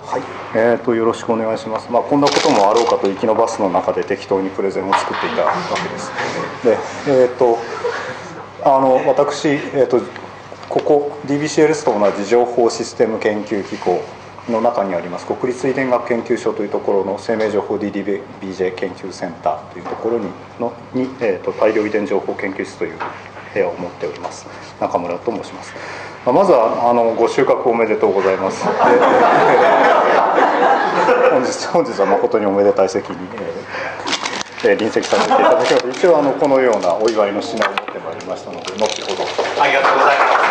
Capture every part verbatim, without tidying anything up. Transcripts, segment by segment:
はい、えーと、よろしくお願いします。まあ、こんなこともあろうかと行きのバスの中で適当にプレゼンを作っていたわけです。で、えーと、あの私、えーと、ここ ディービーシーエルエス と同じ情報システム研究機構の中にあります国立遺伝学研究所というところの生命情報 ディーディービージェー 研究センターというところにのに、えーと、大量遺伝情報研究室という部屋を持っております。中村と申します。まずはあのご収穫おめでとうございます。で本日本日は誠におめでたい席に、えー、臨席させていただきます。一応あのこのようなお祝いの品を持ってまいりましたので、後ほど。 ありがとうございます。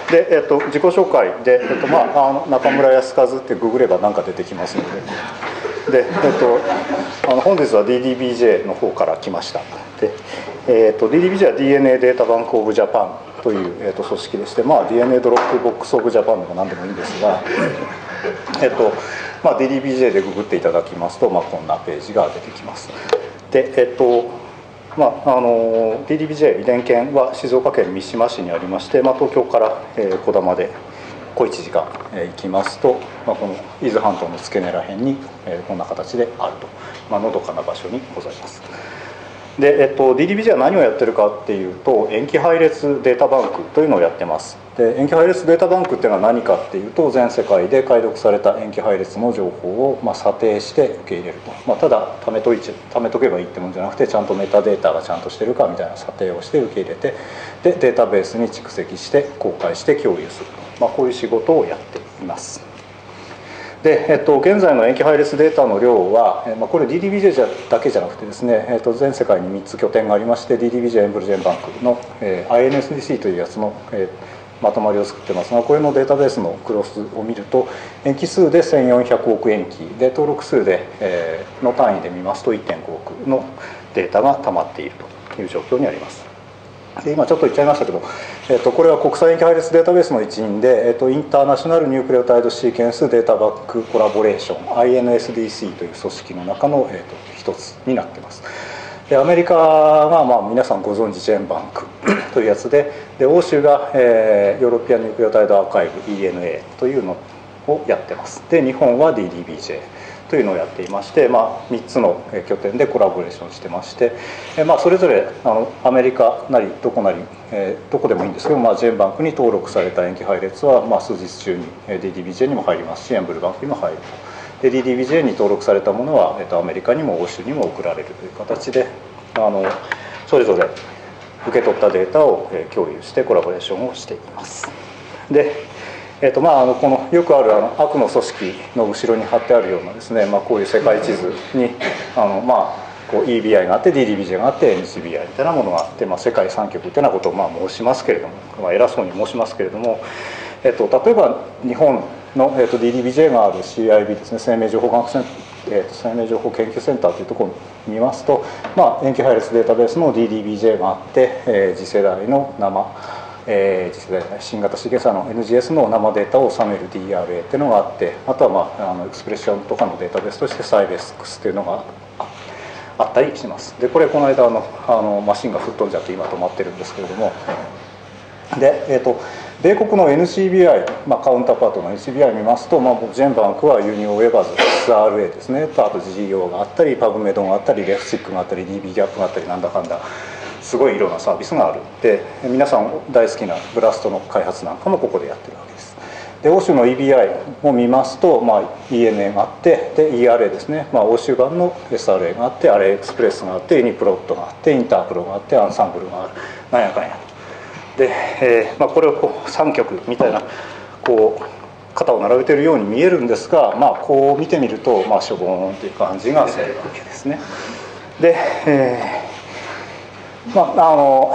で、えっと、自己紹介で、えっとまあ、あの中村康和ってググれば何か出てきますので、で、えっと、あの本日は ディーディービージェー の方から来ました。で、えっと、ディーディービージェー は ディーエヌエー データバンクオブジャパンという、えっと、組織でして、まあ、ディーエヌエー ドロップボックスオブジャパンでも何でもいいんですが、えっとまあ、ディーディービージェー でググっていただきますと、まあ、こんなページが出てきます。で、えっとまあ、あの ディーディービージェー 遺伝研は静岡県三島市にありまして、まあ、東京から、えー、小玉で小いちじかん、えー、行きますと、まあ、この伊豆半島の付け根ら辺に、えー、こんな形であると、まあのどかな場所にございます。で、えっと、ディーディービージェー は何をやってるかっていうと、塩基配列データバンクというのをやってます。で、塩基配列データバンクっていうのは何かっていうと、全世界で解読された塩基配列の情報を、まあ、査定して受け入れると、まあ、ただ貯めといち貯めとけばいいってもんじゃなくて、ちゃんとメタデータがちゃんとしてるかみたいな査定をして受け入れて、でデータベースに蓄積して公開して共有すると、まあ、こういう仕事をやっています。で、えっと、現在の塩基配列データの量は、まあ、これ ディーディービージェー だけじゃなくてですね、えっと、全世界にみっつ拠点がありまして、 ディーディービージェー エンブルジェンバンクの、えー、アイエヌエスディーシー というやつの、えー、まとまりを作ってますが、これのデータベースのクロスを見ると、塩基数でせんよんひゃくおく塩基で、登録数で、えー、の単位で見ますと いってんごおくのデータが溜まっているという状況にあります。で今ちょっと言っちゃいましたけど、えっと、これは国際塩基配列データベースの一員で、えっと、インターナショナルニュークレオタイドシーケンスデータバックコラボレーション アイエヌエスディーシー という組織の中の、えっと、一つになっています。でアメリカが、まあ、皆さんご存知ジェンバンクというやつで、で欧州が、えー、ヨーロピアンニュークレオタイドアーカイブ イーエヌエー というのをやってます。で日本は ディーディービージェーというのをやっていまして、まあ、みっつの拠点でコラボレーションしてまして、まあ、それぞれあのアメリカなりどこなり、えー、どこでもいいんですけど、まあ、ジェンバンクに登録された塩基配列は、まあ、数日中に ディーディービージェー にも入りますし、エンブルバンクにも入ると。で ディーディービージェー に登録されたものは、えー、とアメリカにも欧州にも送られるという形で、あのそれぞれ受け取ったデータを共有してコラボレーションをしています。でえーとまあ、あのこのよくあるあの悪の組織の後ろに貼ってあるようなですね、まあ、こういう世界地図にあの、まあ、こう イービーアイ があって ディーディービージェー があって エヌシービーアイ みたいなものがあって、まあ、世界三極というようなことをまあ申しますけれども、まあ、偉そうに申しますけれども、えーと例えば日本の、えーと ディーディービージェー がある シーアイビー ですね、生命情報学セン、えーと生命情報研究センターというところを見ますと、まあ、塩基配列データベースの ディーディービージェー があって、えー、次世代の生えー、次世代新型シーケンサーの エヌジーエス の生データを収める ディーアールエー っていうのがあって、あとは、まあ、あのエクスプレッションとかのデータベースとしてサイベスクスっていうのがあったりします。でこれこの間あのあのマシンが吹っ飛んじゃって今止まってるんですけれども、で、えーと米国の エヌシービーアイ、まあ、カウンターパートの エヌシービーアイ 見ますと、まあ、ジェンバンクはユニオンウェバーズ エスアールエー ですね、あと ジーオー があったりパブメドがあったりレフシックがあったり ディービー ギャップがあったりなんだかんだすごいいろんなサービスがある。で皆さん大好きなブラストの開発なんかもここでやってるわけです。で欧州の イービーアイ を見ますと、まあ、イーエヌエー があってで イーアールエー ですね、まあ、欧州版の エスアールエー があってアレイエクスプレスがあってユニプロットがあってインタープロがあってアンサンブルがあるなんやかんやで、えーまあ、これをこう三極みたいなこう肩を並べているように見えるんですが、まあ、こう見てみると、まあ、しょぼーんという感じがするわけですね。で、えーまあ、あの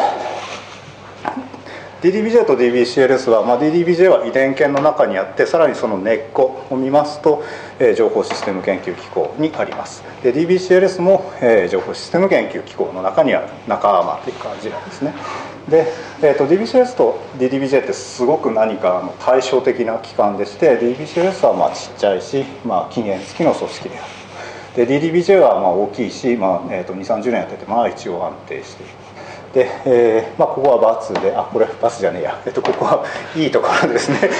ディーディービージェー と ディービーシーエルエス は、まあ、ディーディービージェー は遺伝研の中にあってさらにその根っこを見ますと、えー、情報システム研究機構にあります。で ディービーシーエルエス も、えー、情報システム研究機構の中にある仲間という感じなんですね。で、えー、と ディービーシーエルエス と ディーディービージェー ってすごく何かあの対照的な機関でして、 ディービーシーエルエス はまあちっちゃいし、まあ、期限付きの組織である。で ディーディービージェー はまあ大きいし、まあえー、とにじゅうさんじゅうねんやっててまあ一応安定している。 で、えーまあ、ここはバツで、あ、これバツじゃねえや、えっと、ここはいいところですねえ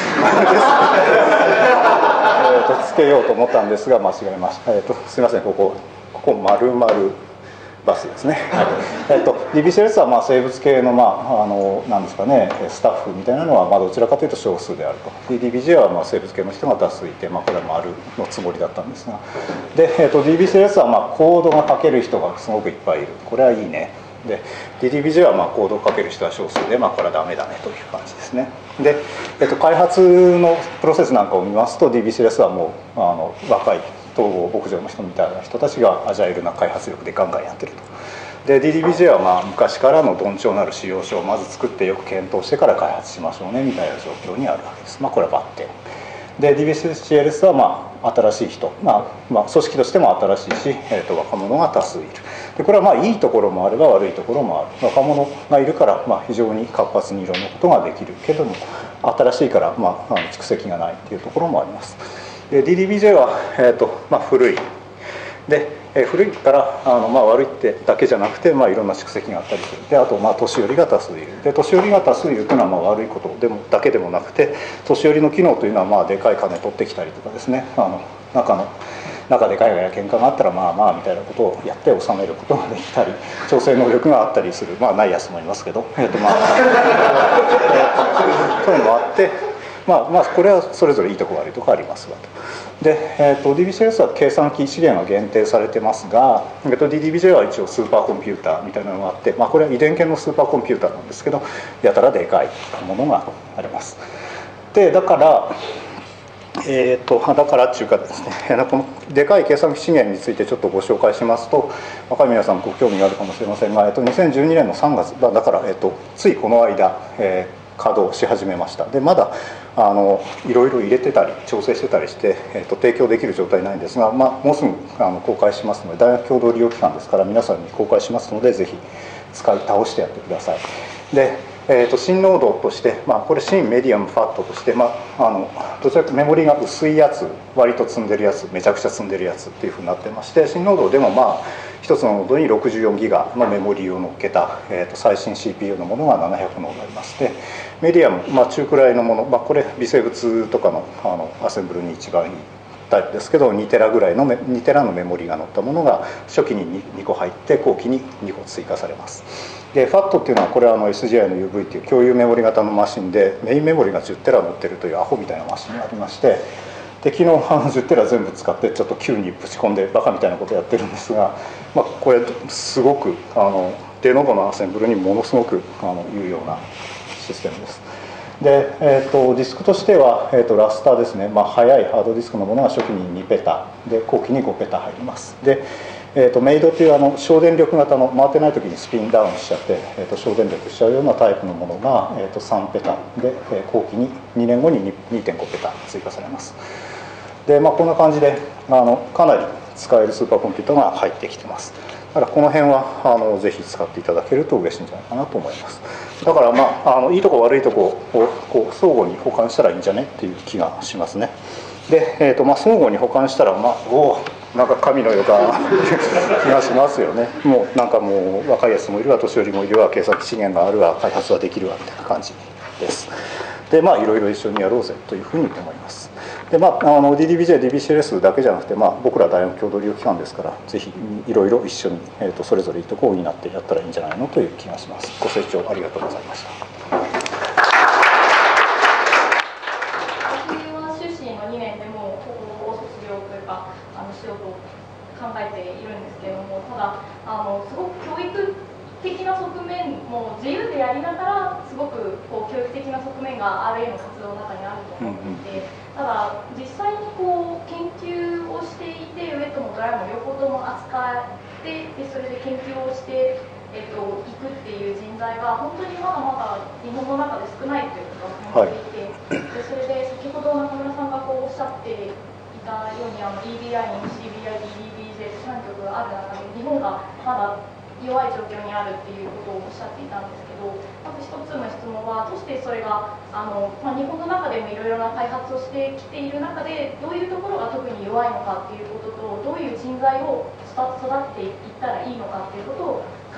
とつけようと思ったんですが間違えました、えっと、すいません、ここここ丸々バスですね、はいえっと、ディービーシーエルエス はまあ生物系の、まあ、あのなんですかね、スタッフみたいなのはまあどちらかというと少数であると、 ディービージェー はまあ生物系の人が多数いて、まあ、これは丸のつもりだったんですが、で、えっと、ディービーシーエルエス はまあコードが書ける人がすごくいっぱいいる、これはいいね。で ディーディービージェー はまあコードを書ける人は少数で、まあ、これはダメだねという感じですね。で、えっと、開発のプロセスなんかを見ますと ディービーシーエルエス はもうあの若い統合牧場の人みたいな人たちがアジャイルな開発力でガンガンやってると。で ディーディービージェー はまあ昔からの鈍重なる仕様書をまず作ってよく検討してから開発しましょうねみたいな状況にあるわけです。まあ、これはバッテンで ディービーシーエルエス はまあ新しい人、まあまあ、組織としても新しいし、えー、と若者が多数いる。でこれはまあいいところもあれば悪いところもある。若者がいるからまあ非常に活発にいろんなことができるけども、新しいからまあ蓄積がないっていうところもあります。で ディーディービージェー は、えーとまあ、古いで、えー、古いからあの、まあ、悪いってだけじゃなくて、まあ、いろんな蓄積があったりする。であと、まあ、年寄りが多数いる。で年寄りが多数いるというのはまあ悪いことでもだけでもなくて、年寄りの機能というのはまあでかい金取ってきたりとかですね、あの中の中でガヤガヤ喧嘩があったらまあまあみたいなことをやって収めることができたり、調整能力があったりする、まあないやつもいますけど、えーとまあえー、そういうのもあって、まあまあこれはそれぞれいいとこ悪いとこありますわと。で、えー、と ディービーシーエルエス は計算機資源は限定されてますが、えー、と ディーディービージェー は一応スーパーコンピューターみたいなのがあって、まあ、これは遺伝系のスーパーコンピューターなんですけど、やたらでかいものがあります。でだからえー、とだからっていうかですね、このでかい計算機資源についてちょっとご紹介しますと、若い皆さんご興味があるかもしれませんが、えー、とにせんじゅうにねんのさんがつだから、えー、とついこの間、えー、稼働し始めました。でまだあのいろいろ入れてたり調整してたりして、えー、と提供できる状態ないんですが、まあ、もうすぐあの公開しますので、大学共同利用機関ですから皆さんに公開しますので、ぜひ使い倒してやってください。でえー、と新濃度として、まあ、これ新メディアムファットとして、まあ、あのどちらかというとメモリが薄いやつ、割と積んでるやつ、めちゃくちゃ積んでるやつっていうふうになってまして、新濃度でもまあ一つの濃度にろくじゅうよんギガのメモリを乗っけた、えー、と最新 シーピーユー のものがななひゃく濃度ありまして、メディアム、まあ、中くらいのもの、まあ、これ微生物とかの、あのアセンブルに一番いいタイプですけど、にテラぐらいのにテラのメモリが載ったものが初期ににこ入って後期ににこ追加されます。で ファット っていうのはこれはあの エスジェーアイ の ユーブイ っていう共有メモリ型のマシンで、メインメモリがじゅうテラ載ってるというアホみたいなマシンがありまして、で昨日あのじゅうテラ全部使ってちょっと急にぶち込んでバカみたいなことをやってるんですが、まあ、これすごくあのデノボのアセンブルにものすごくあの有用なシステムです。で、えー、とディスクとしては、えー、とラスターですね、まあ、速いハードディスクのものが初期ににペタで後期にごペタ入ります。で、えー、とメイドというあの省電力型の回ってない時にスピンダウンしちゃって、えー、と省電力しちゃうようなタイプのものが、えー、とさんペタで、えー、後期ににねんごに にてんごペタ追加されます。で、まあ、こんな感じであのかなり使えるスーパーコンピューターが入ってきてます。だからこの辺はあのぜひ使っていただけると嬉しいんじゃないかなと思います。だからまあ、あのいいとこ悪いとこをこう相互に補完したらいいんじゃねっていう気がしますね。で、えーとまあ、相互に補完したら、まあ、おおなんか神のような気がしますよね。もうなんかもう若いやつもいるわ、年寄りもいるわ、計算機資源があるわ、開発はできるわみたいな感じです。でまあいろいろ一緒にやろうぜというふうに思います。でまあ、あの ディーディービージェー、ディービーシーエルエス だけじゃなくて、まあ、僕ら大学共同利用機関ですから、ぜひいろいろ一緒に、えー、とそれぞれいいところを担ってやったらいいんじゃないのという気がします。ご清聴ありがとうございました。 私は修士のにねんでもう高校を卒業というかあのしようと考えているんですけれども、ただあのすごく教育的な側面も自由でやりながらすごくこう教育的な側面が アールエー の活動の中にあると思っていて、ただ実際にこう研究をしていてウェットもドライも両方とも扱ってでそれで研究をしてえっと、行くっていう人材が本当にまだまだ日本の中で少ないということが思っていて、はい、でそれで先ほど中村さんがこうおっしゃっていたようにあの イービーアイ に シービーアイ、ディーディービージェー さん局がある中で日本がまだ弱い状況にあるっていうことをおっしゃっていたんですけど、まず一つの質問はどうしてそれがあの、まあ、日本の中でもいろいろな開発をしてきている中でどういうところが特に弱いのかっていうことと、どういう人材を育てていったらいいのかっていうことを考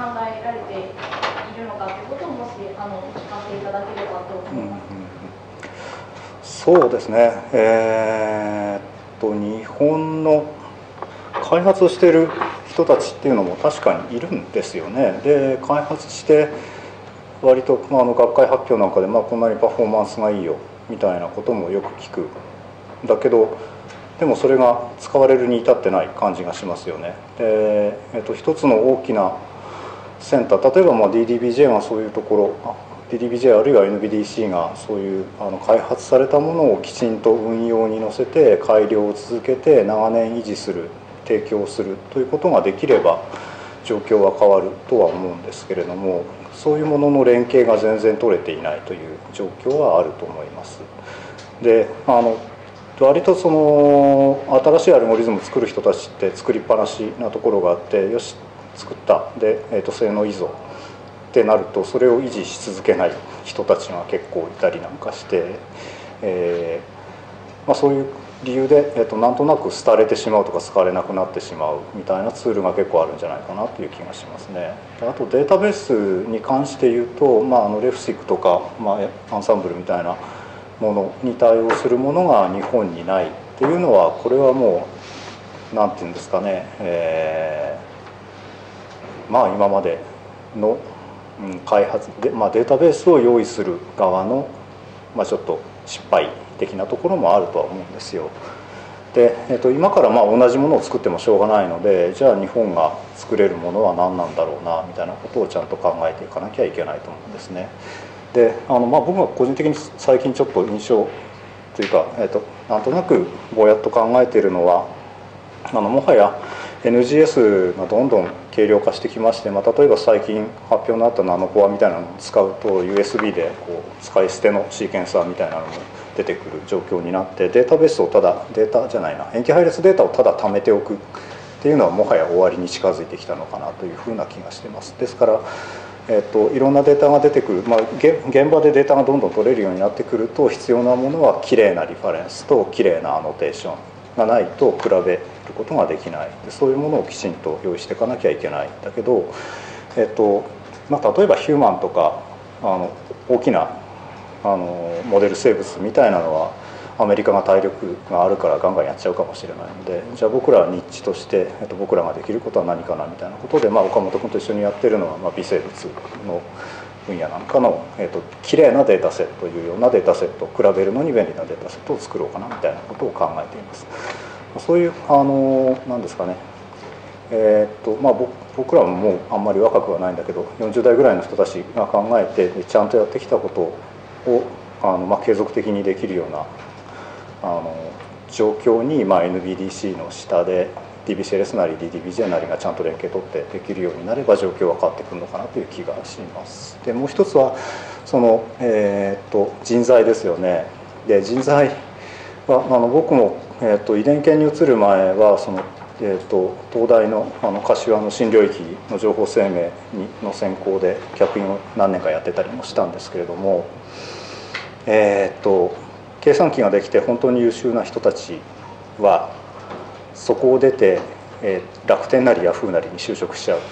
考えられているのかということをもしあの聞かせていただければと思います。 うんうん、そうですね、えー、っと日本の開発をしている人たちっていうのも確かにいるんですよね。で開発して割と、まあ、あの学会発表なんかで、まあ、こんなにパフォーマンスがいいよみたいなこともよく聞く。だけどでもそれが使われるに至ってない感じがしますよね。で、えっと、一つの大きなセンター、例えばまあ ディーディービージェー がそういうところ、ディーディービージェー あるいは エヌビーディーシー がそういうあの開発されたものをきちんと運用に乗せて改良を続けて長年維持する、提供するということができれば状況は変わるとは思うんですけれども、そういうものの連携が全然取れていないという状況はあると思います。であの割とその新しいアルゴリズムを作る人たちって作りっぱなしなところがあって、よし作ったで、えー、と性能いいぞってなるとそれを維持し続けない人たちが結構いたりなんかして、えーまあ、そういう理由で、えー、となんとなく廃れてしまうとか使われなくなってしまうみたいなツールが結構あるんじゃないかなという気がしますね。あとデータベースに関して言うと、まあ、あのレフシックとか、まあ、アンサンブルみたいなものに対応するものが日本にないっていうのは、これはもう何て言うんですかね、えー、まあ今までの開発で、まあ、データベースを用意する側の、まあ、ちょっと失敗的なところもあるとは思うんですよ。で、えー、と今からまあ同じものを作ってもしょうがないので、じゃあ日本が作れるものは何なんだろうなみたいなことをちゃんと考えていかなきゃいけないと思うんですね。であのまあ僕が個人的に最近ちょっと印象というか、えー、となんとなくぼやっと考えているのは、あのもはや エヌジーエス がどんどん軽量化してきまして、まあ、例えば最近発表のあったナノコアみたいなのを使うと ユーエスビー でこう使い捨てのシーケンサーみたいなのも出てくる状況になって、データベースをただデータじゃないな塩基配列データをただ貯めておくっていうのはもはや終わりに近づいてきたのかなというふうな気がしています。ですからえー、といろんなデータが出てくる、まあ、現場でデータがどんどん取れるようになってくると、必要なものはきれいなリファレンスときれいなアノテーションがないと比べることができない。でそういうものをきちんと用意していかなきゃいけない。だけど、えーとまあ、例えばヒューマンとかあの大きなあのモデル生物みたいなのはアメリカが体力があるからガンガンやっちゃうかもしれないので、じゃあ僕らはニッチとして、えっと、僕らができることは何かなみたいなことで、まあ、岡本君と一緒にやってるのは、まあ、微生物の分野なんかの、えっと、きれいなデータセットというようなデータセット、比べるのに便利なデータセットを作ろうかなみたいなことを考えています。そういうあの何ですかね、えーっとまあ、僕らももうあんまり若くはないんだけど、よんじゅう代ぐらいの人たちが考えてちゃんとやってきたことをあの、まあ、継続的にできるようなあの状況に、まあ、エヌビーディーシー の下で ディービーシーエルエス なり ディーディービージェー なりがちゃんと連携取ってできるようになれば状況は変わってくるのかなという気がします。でもう一つはその、えー、っと人材ですよね。で人材はあの僕も、えー、っと遺伝研に移る前はその、えー、っと東大のあの柏の新領域の情報生命にの専攻で客員を何年かやってたりもしたんですけれども、えー、っと計算機ができて本当に優秀な人たちはそこを出て、えー、楽天なりヤフーなりに就職しちゃう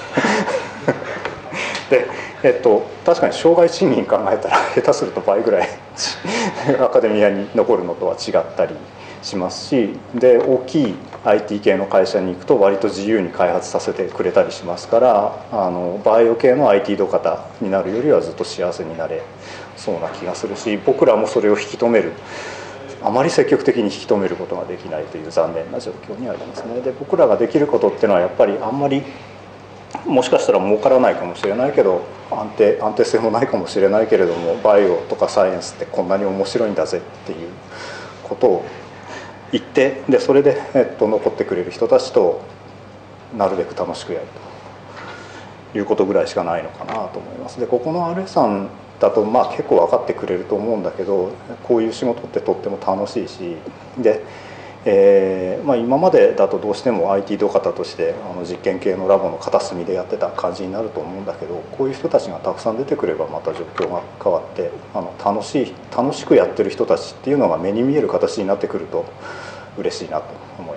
で、えっと、確かに生涯賃金考えたら下手すると倍ぐらいアカデミアに残るのとは違ったりしますし、で大きい アイティー 系の会社に行くと割と自由に開発させてくれたりしますから、あのバイオ系の アイティー 土方になるよりはずっと幸せになれそうな気がするし、僕らもそれを引き止める、あまり積極的に引き止めることができないという残念な状況にありますね。で僕らができることっていうのはやっぱりあんまりもしかしたら儲からないかもしれないけど安定安定性もないかもしれないけれども、バイオとかサイエンスってこんなに面白いんだぜっていうことを言って、でそれで、えっと、残ってくれる人たちとなるべく楽しくやるということぐらいしかないのかなと思います。でここの アールエー さんだとまあ結構分かってくれると思うんだけど、こういう仕事ってとっても楽しいし、で、えーまあ、今までだとどうしても アイティー 土方としてあの実験系のラボの片隅でやってた感じになると思うんだけど、こういう人たちがたくさん出てくればまた状況が変わって、あの楽しい楽しくやってる人たちっていうのが目に見える形になってくると嬉しいなと思います。